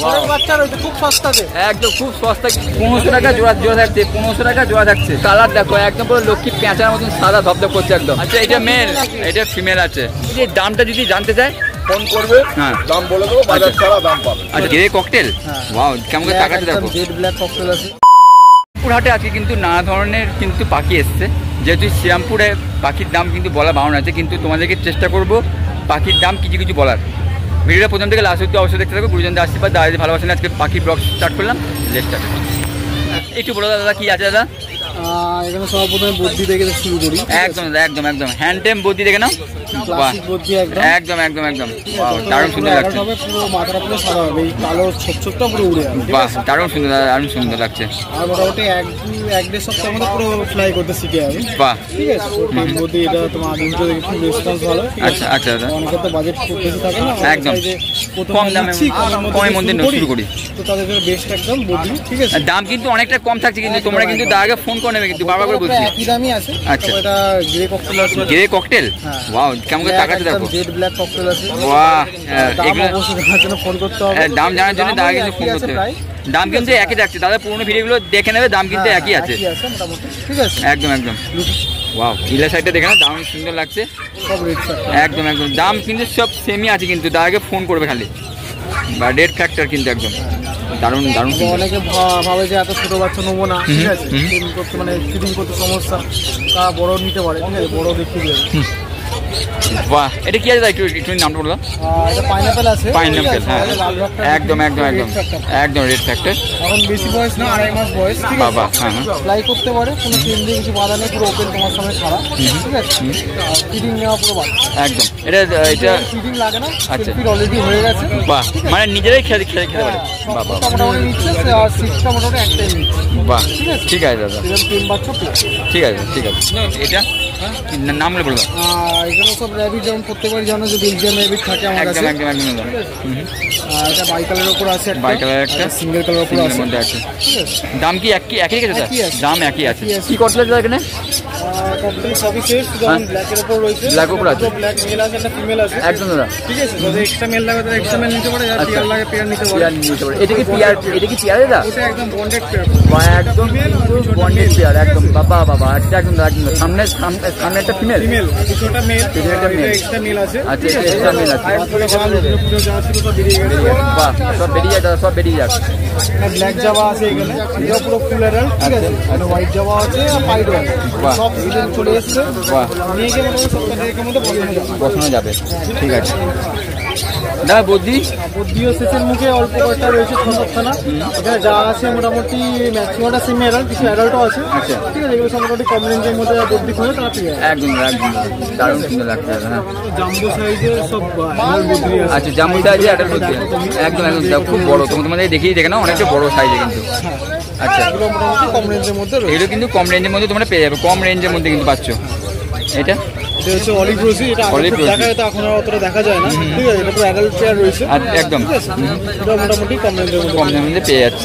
বাচ্চা রয়েছে খুব সস্তাতে, একদম খুব সস্তা। 1500 টাকা জোড়া থাকছে, 1500 টাকা জোড়া থাকছে। কালার দেখো একদম পুরো লক্ষ্মী পেঁচার মতন সাদা ধপধপ করছে একদম। আচ্ছা এটা মেল, এটা ফিমেল আছে। এই দামটা যদি জানতে চাই ফোন করবে, হ্যাঁ দাম বলে দেবো, বাজার ছাড়া দাম পাবে। আচ্ছা গ্রে ককটেল, ওয়াও কেমন করে টাকাটা দেখো। জেড ব্ল্যাক ককটেল আছে। হাটে আজকে কিন্তু নানা ধরনের কিন্তু পাখি এসছে। যেহেতু শ্রীরামপুরে পাখির দাম কিন্তু বলা বারণ আছে, কিন্তু তোমাদেরকে চেষ্টা করবো পাখির দাম কিছু কিছু বলার। ভিডিওটা প্রথম থেকে লাস্ট অবধি অবশ্যই দেখতে থাকো। গুরুজনদের আশীর্বাদ, দাদা ভালোবাসেন। আজকে পাখির ব্লগ স্টার্ট করলাম। লেস্টার একটু বলো দাদা কি আছে দাদা? এখানে সর্বপ্রথমে বদ্যি দেখে শুরু করি। একদম একদম একদম হ্যান্ড-টেম বদ্যি দেখে নাও। একদম একদম একদম দারুণ সুন্দর লাগছে। পুরো মাথাটা পুরো সাদা হবে, এই কালো ছোপ ছোপটা পুরো উড়ে যাবে। বাহ দারুণ সুন্দর, দারুণ সুন্দর লাগছে। আর মোটামুটি 1-1.5 সপ্তাহের মধ্যে পুরো ফ্লাই করতে শিখে যাবে। বাহ ঠিক আছে। বদ্যি এটা তোমার আদিমটা দেখে খুব রেসপন্স ভালো। আচ্ছা আচ্ছা দাদা, অনেকের তো বাজেট খুব বেশি থাকে না, একদম কম দামে কমের মধ্যে শুরু করি, তো তাদের জন্য বেস্ট একদম বদ্যি। ঠিক আছে, দাম কিন্তু অনেকটা কম থাকছে, কিন্তু তোমরা কিন্তু দাদাকে ফোন করে নেবে কিন্তু বারবার করে বলছি। একই দামই আছে। আচ্ছা এটা গ্রে ককটেল আছে। গ্রে ককটেল, ওয়াও কেমন করে টাকাটা দেখো। জেড ব্ল্যাক ককটেল আছে। বাহ এগুলো অবশ্যই জানার জন্য ফোন করতে হবে। দাম জানার জন্য দাদা কিন্তু ফোন করতে হবে। দাম কিন্তু একই থাকছে, দাদা পুরোনো ভিডিওগুলো দেখে নেবে, দাম কিন্তু একই আছে। ঠিক আছে একদম একদম। ওয়াও ইলা সাইডটা দেখে না, দাম সুন্দর লাগছে। সব রেট একদম একদম দাম কিন্তু সব সেমই আছে, কিন্তু দাদাকে ফোন করবে খালি। বা রেড ফ্যাক্টর কিন্তু একদম দারুণ দারুণ। অনেকে ভাবে যে এত ছোট বাচ্চা নেবো না, ঠিক আছে, করতে মানে ফিডিং করতে সমস্যা, তা বড় নিতে পারে। ঠিক আছে, বড় দেখিয়ে দেবে। বাহ এটা কি আছে একটু একটু নামটা বললাম। এটা পাইনাপেল আছে। পাইনাপেল, হ্যাঁ একদম একদম একদম একদম রেড ফ্যাক্টর। এখন বেশি বয়স না, 2.5 মাস বয়স। ঠিক আছে, বাবা হ্যাঁ হ্যাঁ ফ্লাই করতে পারে, কোনো চেন দিয়ে কিছু বাধা নেই, পুরো ওপেন তোমার সামনে খারাপ। ঠিক আছে, ফিডিং নেওয়া পুরো বাচ্চা একদম। এটা ফিডিং লাগে না, আচ্ছা ফিড অলরেডি হয়ে গেছে। বাহ মানে নিজেরাই খেতে পারে। বাবা মোটামুটি নিচ্ছে, আর সিক্সটা মোটামুটি একটাই নিচ্ছে। বাহ ঠিক আছে দাদা, তিন বাচ্চা ঠিক আছে ঠিক আছে। এটা নাম বলে বলবো। এখানে সব র্যাবিট যেমন প্রত্যেকবার জানো যে বেলজিয়াম র্যাবিট থাকে আমার কাছে। একদম একদম একদম। আর এটা বাই কালারের উপর আছে, বাই কালারের একটা সিঙ্গেল কালারের উপর আছে। ঠিক আছে, দাম কি একই আছে দাদা? দাম একই আছে। কি করতে দাদা এখানে? কমপ্লিট সবই সেফ, যেমন ব্ল্যাকের উপর রয়েছে। ব্ল্যাক উপর আছে, ব্ল্যাক মেল আছে, একটা ফিমেল আছে। একদম দাদা। ঠিক আছে, যদি এক্সট্রা মেল লাগে তাহলে এক্সট্রা মেল নিতে পারে, আর পেয়ার লাগে পেয়ার নিতে পারে। এটা কি পেয়ার? এটা কি পেয়ার দাদা? ওটা একদম বন্ডেড পেয়ার। একদম বন্ডেড পেয়ার একদম। বাবা বাবা এটা একদম একদম। সামনে সামনে একটা ফিমেল, ফিমেল দুটোটা মেল, এটা এক্সট্রা মেল আছে। আচ্ছা এক্সট্রা মেল আছে। পুরো যা ছিল সব বেরিয়ে গেছে। বাহ সব বেরিয়ে যায়, সব বেরিয়ে যাচ্ছে। ব্ল্যাক জাভা আছে এখানে, এটা পুরো ফুল অ্যাডাল্ট। ঠিক আছে, আর হোয়াইট জাভা আছে, আর পাইডো আছে। সব সিজন চলে এসেছে। বাহ নিয়ে গিয়ে মোটামুটি 70 টাকার মধ্যে বসানো যাবে। ঠিক আছে দাদা বদ্যি? বদ্যিও শেষের মুখে অল্প কয়েকটা রয়েছে, 6-7খানা। এখানে যা আছে মোটামুটি ম্যাক্সিমামটা সেমি অ্যাডাল্ট, কিছু অ্যাডাল্টও আছে। আচ্ছা ঠিক আছে, এগুলো সব মোটামুটি কম রেঞ্জের মধ্যে বদ্যি খুঁজে তারা পেয়ে যায়। একদম একদম দারুণ সুন্দর লাগছে। হ্যাঁ জাম্বো সাইজের সব বদ্যি আছে। আচ্ছা জাম্বো সাইজে একটা বদ্যি একদম একদম খুব বড়। তোমাদের দেখিয়ে দেখে না অনেকটা বড় সাইজে কিন্তু। আচ্ছা এগুলো মোটামুটি কম রেঞ্জের মধ্যে রয়েছে। এগুলো কিন্তু কম রেঞ্জের মধ্যে তোমরা পেয়ে যাবে, কম রেঞ্জের মধ্যে কিন্তু পাচ্ছ। এটা হচ্ছে অলিভ রোজি, এটা দেখা যায় তো এখন আর অতটা দেখা যায় না। ঠিক আছে, এটা পুরো অ্যাডাল্ট পেয়ার রয়েছে একদম। এটা মোটামুটি কম রেঞ্জের মধ্যে পেয়ে যাচ্ছে।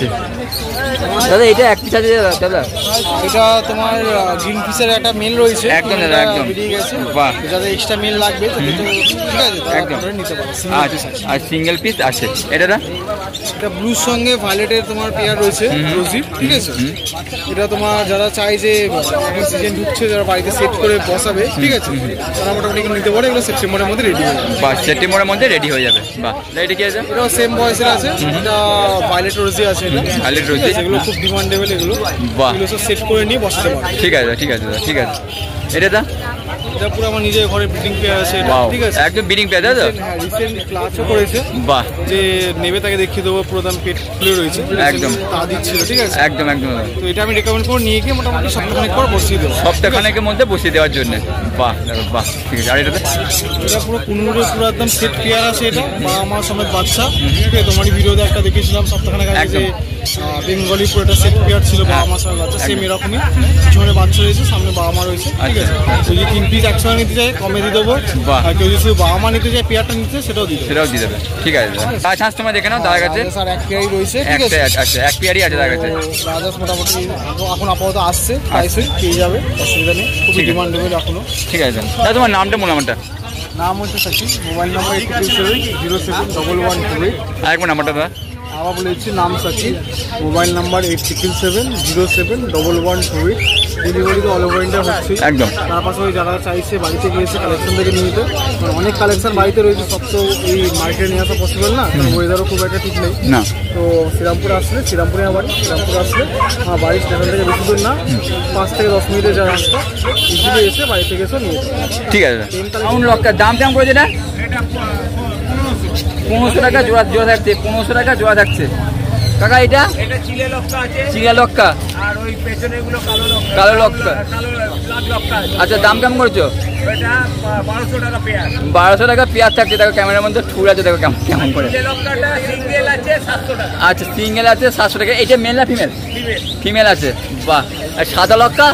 দাদা এটা এক পিস আছে দাদা? এটা তোমার গ্রিন ফিশের একটা মেল রয়েছে। একদম দাদা একদম বেরিয়ে গেছে। বাহ যাদের এক্সট্রা মেল লাগবে ঠিক আছে একদম নিতে পারে। আর সিঙ্গেল পিস আছে। এটা ব্লুর সঙ্গে ভায়োলেটের তোমার পেয়ার রয়েছে রোজি। ঠিক আছে, এটা তোমার যারা চাই যে সিজন ঢুকছে, যারা বাড়িতে সেট করে বসাবে, ঠিক আছে, তারা মোটামুটি নিতে পারে। এগুলো সেপ্টেম্বরের মধ্যে রেডি হয়ে যাবে। বাহ সেপ্টেম্বরের মধ্যে রেডি হয়ে যাবে। বাহ এটা কি আছে? এটাও সেম বয়সের আছে। এটা ভায়োলেট রোজি আছে। এটা ভায়োলেট রোজি, এগুলো খুব ডিমান্ডেবল। এগুলো বাহ এগুলো সব সেট করে নিয়ে বসাতে পারে। ঠিক আছে ঠিক আছে ঠিক আছে। এটা এটা পুরো আমার নিজের ঘরে ব্রিডিং পেয়ার আছে। ঠিক আছে, একদম ব্রিডিং পেয়ার দাদা। রিসেন্ট ক্লাসও করেছে। বাহ যে নেবে তাকে দেখিয়ে দেবো, পুরো দাম পেট খুলে রয়েছে একদম, তা দিচ্ছিল। ঠিক আছে একদম একদম। তো এটা আমি রেকমেন্ড করে নিয়ে গিয়ে মোটামুটি সপ্তাহখানেক পর বসিয়ে দেবো, সপ্তাহখানেকের মধ্যে বসিয়ে দেওয়ার জন্য। বাহ বাহ ঠিক আছে। আর এটা পুরো কুনুরে পুরো একদম সেট পেয়ার আছে। এটা বাবা মা সমেত বাচ্চা। ঠিক আছে, তোমারই ভিডিওতে একটা দেখেছিলাম সপ্তাহখানেক আগে, যে বেঙ্গলি পুরো একটা সেট পেয়ার ছিল বাবা মা সমেত বাচ্চা। সেম এরকমই পিছনে বাচ্চা রয়েছে, সামনে বাবা মা রয়েছে। ঠিক আছে, যদি 3 পিস একসঙ্গে নিতে চাই কমে দিয়ে দেবো। আর কেউ যদি বাবা মা নিতে চায় পেয়ারটা নিতে, সেটাও দিয়ে দেবে। ঠিক আছে, তার চান্স তোমার দেখে নাও দাদার কাছে। স্যার এক পেয়ারই রয়েছে। ঠিক আছে, আচ্ছা এক পেয়ারই আছে দাদার কাছে। রাজাস মোটামুটি এখন আপাতত আসছে, প্রাইসে পেয়ে যাবে, অসুবিধা নেই। খুবই ডিমান্ডেবল এখনো। ঠিক আছে দাদা, তোমার নামটা বলো। আমারটা নাম হচ্ছে সাকি, মোবাইল নাম্বার 8270711128। আরেকবার নাম্বারটা দাদা। আবার বলে দিচ্ছি, নাম সাচি, মোবাইল নাম্বার 8677071128। ডেলিভারি তো অল ওভার ইন্ডিয়া হচ্ছে একদম। তার পাশাপাশি যারা চাইছে বাড়িতে গিয়ে এসে কালেকশন থেকে নিয়ে যেতে, অনেক কালেকশন বাড়িতে রয়েছে, সব তো এই মার্কেটে নিয়ে আসা পসিবল না, ওয়েদারও খুব একটা ঠিক নেই না। তো শ্রীরামপুরে আসলে, শ্রীরামপুরে আমার বাড়ি, শ্রীরামপুরে আসলে আমার বাড়ির স্টেশন থেকে বেশি দূর না, 5 থেকে 10 মিনিটের যা রাস্তা, ইজিলি এসে বাড়ি থেকে এসে নিয়ে যেতে। ঠিক আছে, দাম কেমন করেছে এটা? 1500 টাকা জোড়া থাকছে, 1500 টাকা জোড়া থাকছে কাকা। এটা চিলা লক্কা, আর ওই পেছনে গুলো কালো লক্কা। আচ্ছা, দাম কেমন করেছো? 1200 টাকা পেয়ার থাকছে। দেখো ক্যামেরার মধ্যে ঠুর আছে, দেখো কেমন করে। আচ্ছা, সিঙ্গেল আছে 700 টাকা। এটা মেল না ফিমেল? ফিমেল আছে, বাহ। আর সাদা লক্কা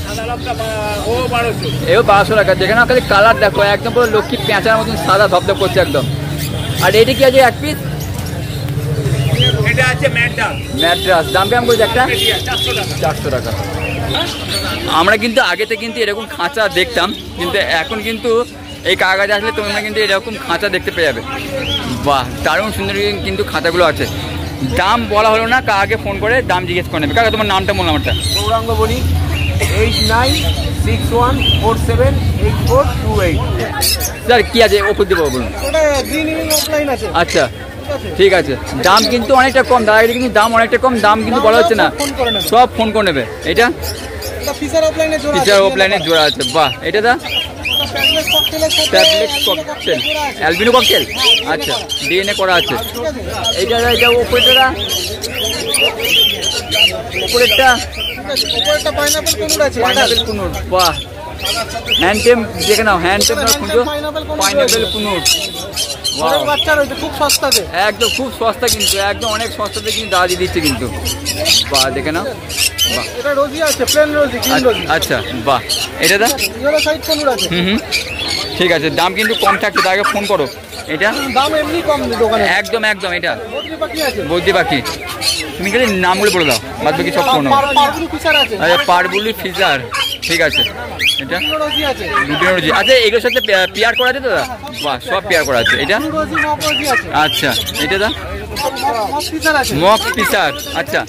এও 1200 টাকা। যেখানে খালি কালার দেখো, একদম পুরো লক্ষ্মী পেঁচার মতন সাদা ধপধপ করছে একদম। আর এটা কি আছে এক পিস? এটা আছে ম্যাড্রাস। দাম কেমন করেছে একটা? 400 টাকা। আমরা কিন্তু আগেতে কিন্তু এরকম খাঁচা দেখতাম, কিন্তু এখন কিন্তু এই কাগজ আসলে তোমরা কিন্তু এরকম খাঁচা দেখতে পেয়ে যাবে। বাহ, দারুণ সুন্দর কিন্তু খাঁচাগুলো আছে। দাম বলা হলো না, আগে ফোন করে দাম জিজ্ঞেস করে নেবে। কাকা, তোমার নামটা বললাম একটা? গৌরাঙ্গ বলি, 8961478428। স্যার কি আছে ওপর দেবো বলুন? আচ্ছা, ঠিক আছে। দাম কিন্তু অনেকটা কম, দাদা কিন্তু দাম অনেকটা কম, দাম কিন্তু বলা হচ্ছে না, সব ফোন করে নেবে। এটা ফিচার অফলাইনে জোড়া আছে, বাহ। এটা the tablet cockatiel, albino cockatiel, আচ্ছা, ডিএনএ করা আছে। এটা উপরেটা পাইনাপেল কুনুর, বাহ। হ্যান্ড-টেম দেখে নাও, হ্যান্ড-টেম খুঁজো, পাইনাপেল কুনুর, খুব সস্তাতে, একদম খুব সস্তা, কিন্তু একদম অনেক সস্তাতে কিন্তু দাদা দিয়ে দিচ্ছে কিন্তু, বাহ। দেখে নাও, বাহ। আচ্ছা, বাহ। এটা দা ঠিক আছে, দাম কিন্তু কম থাকছে, তাকে ফোন করো। এটা দাম এমনি কম দোকানে, একদম একদম। এটা বদ্রি পাখি, তুমি খালি নামগুলো বলে দাও, বাদ বাকি সব ফোন। আচ্ছা, পারবুলি ফিচার, ঠিক আছে। এটা লুটিনোরজি, আচ্ছা, এগুলোর সাথে পেয়ার করা আছে দাদা? বাহ, সব পেয়ার করা আছে। এটা আচ্ছা, এটা দা মক ফিচার, আচ্ছা,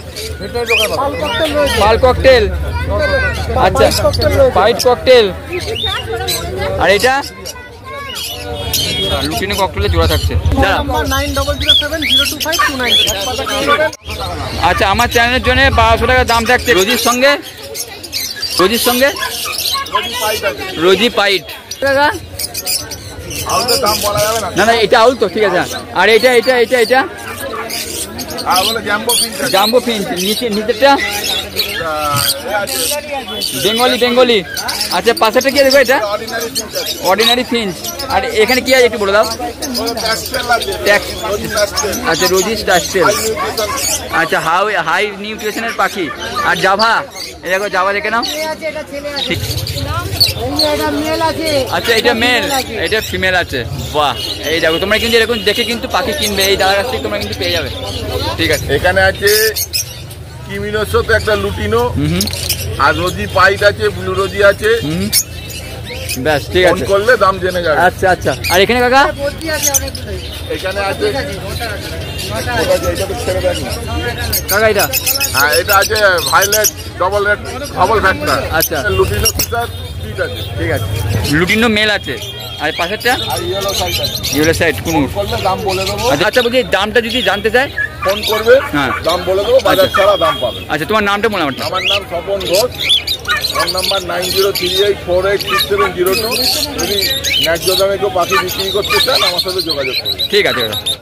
পাল ককটেল, আচ্ছা, হোয়াইট ককটেল। আর এটা লুটিনো ককটেলের জোড়া থাকছে। আচ্ছা, আমার চ্যানেলের জন্য 1200 টাকা দাম থাকছে। রোজির সঙ্গে রোজি পাইট না, না, এটা আউল তো, ঠিক আছে। আর এটা জাম্বো ফিঞ্চ, নিচেরটা বেঙ্গলি। আচ্ছা, পাশেরটা কি দেখো? এটা অর্ডিনারি ফিঞ্চ। আর এখানে কি আছে একটু বলে দাও? আচ্ছা, রোজি স্টাস্টেল, আচ্ছা, হাই নিউট্রিশনের পাখি। আর জাভা, এই দেখো জাভা, দেখে নাও, ঠিক। আচ্ছা, এটা মেল, এটা ফিমেল আছে, বাহ। এই দেখো, তোমরা কিন্তু এরকম দেখে কিন্তু পাখি কিনবে, এই দাদার কাছ থেকে তোমরা কিন্তু পেয়ে যাবে, ঠিক আছে। এখানে আছে কিমিনোসো, তো একটা লুটিনো, আর রোজি পাইট আছে, ব্লু রোজি আছে, ব্যাস, ঠিক আছে। ফোন করলে দাম জেনে যাবে। আচ্ছা, আচ্ছা। আর এখানে কাকা? এখানে আছে কাকা, এটা? হ্যাঁ, এটা আছে ভাইলেট ডবল ফ্যাক্টর, আচ্ছা, লুটিনো ফিচার, ঠিক আছে, ঠিক আছে। লুটিনো মেল আছে। আর পাশেরটা ইয়েলো সাইড কুনুর, দাম বলে দেবো। আচ্ছা, বলছি দামটা যদি জানতে চাই ফোন করবে, হ্যাঁ, দাম বলে দেবো, বাজার ছাড়া দাম পাবে। আচ্ছা, তোমার নামটা বললাম? আমার নাম স্বপন ঘোষ, ফোন নাম্বার 9038486702। যদি ন্যায্য দামে কেউ পাখি বিক্রি করতে চান আমার সাথে যোগাযোগ করুন, ঠিক আছে।